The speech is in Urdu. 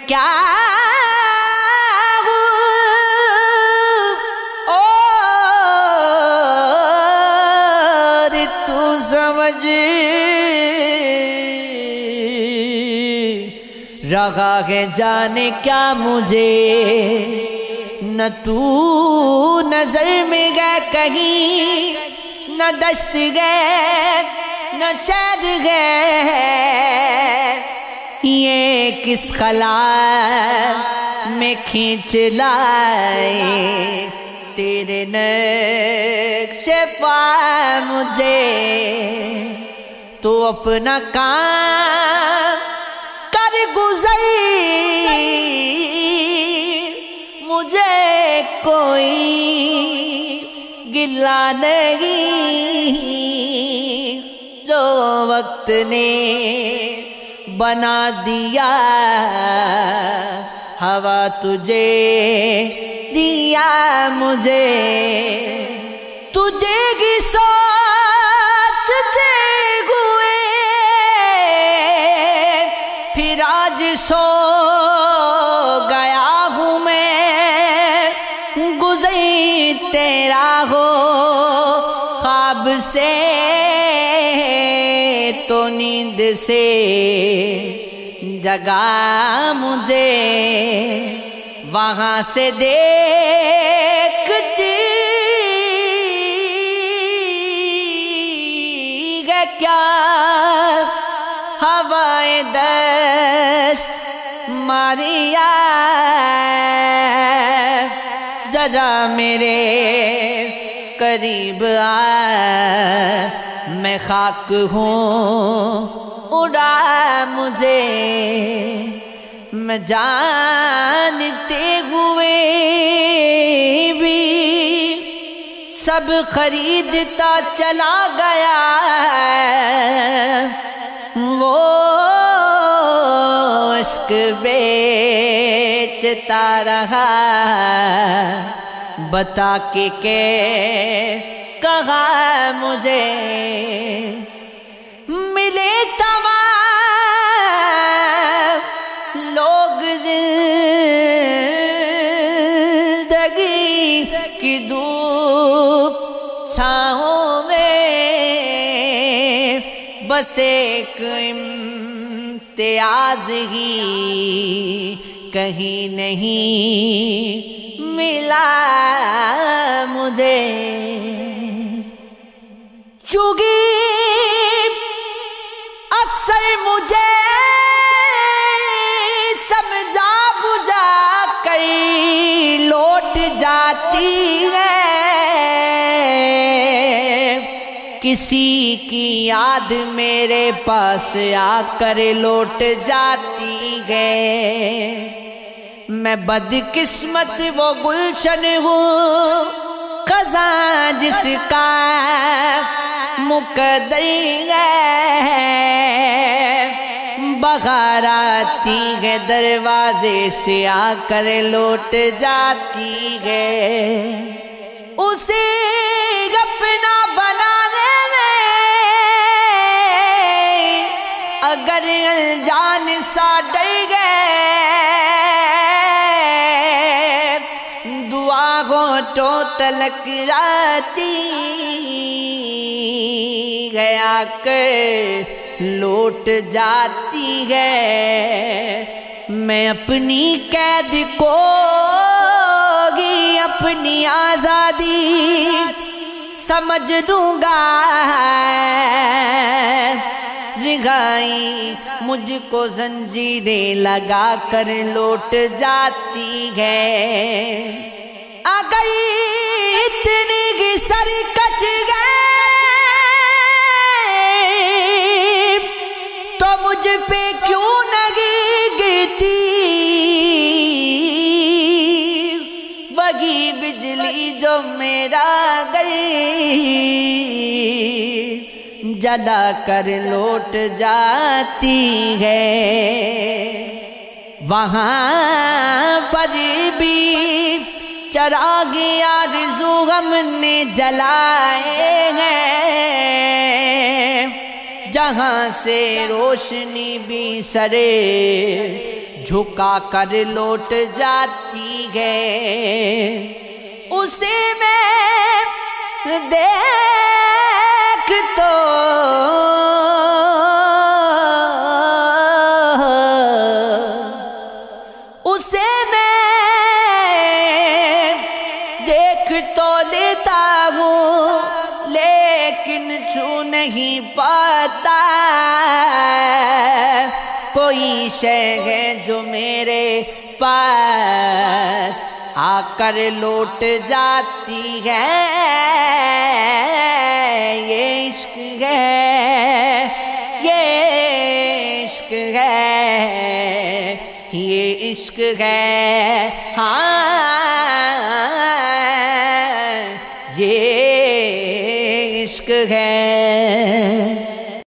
کیا اور تو سمجھ رہا ہے جانے کیا مجھے، نہ تو نظر میں گئے کہیں، نہ دشت گئے نہ شہر گئے، یہ کس خلا میں کھینچ لائے تیرے نقش پا مجھے، تو اپنا کام کر گزر، مجھے کوئی گلہ نہیں، جو وقت نے بنا دیا ہوا تجھے دیا مجھے، تجھے کی سوچتے ہوئے پھر آج سو گیا ہوں میں، گزر تیرا ہو خواب سے تو نیند سے جگا مجھے، وہاں سے دیکھتی ہے کیا ہوائے دست ماریا، ذرا میرے قریب آ، میں خاک ہوں اڑا مجھے، میں جانتے ہوئے بھی سب خریدتا چلا گیا، وہ عشق بیچتا رہا، بتا کے کہ کہا مجھے ملے تمام لوگ زندگی کی دھوپ چھاؤں میں، بس ایک امتیاز ہی کہیں نہیں ملا مجھے، چونکہ اکثر مجھے سمجھا بجھا کر لوٹ جاتی ہے، کسی کی یاد میرے پاس آ کر لوٹ جاتی ہے، میں بدقسمت وہ گلشن ہوں خزاں جس کا مقدر ہے، بہار آتی ہے دروازے سے آ کر لوٹ جاتی ہے، اسے اپنا بنانے میں اگر انجان سا ڈر گئے، دعا ہونٹوں تلک جاتی ہے، آ کر لوٹ جاتی ہے، میں اپنی قید کو گی اپنی آزادی سمجھ دوں گا، رہائی مجھ کو زنجیریں لگا کر لوٹ جاتی ہے، اگر اتنی ہی سرکش گئے تو مجھ پہ کیوں نہیں گرتی وہی بجلی جو میرا گئی جلا کر لوٹ جاتی ہے، وہاں پر بھی چراغ آرزو ہم نے جلائے ہیں، جہاں سے روشنی بھی سرے جھکا کر لوٹ جاتی ہے، اسے میں دیکھ تو اسے میں دیکھ تو لیتا ہوں، لیکن چھو نہیں پاتا۔ کوئی شے ہے جو میرے پاس آ کر لوٹ جاتی ہے، یہ عشق ہے، یہ عشق ہے، یہ عشق ہے، ہاں یہ عشق ہے۔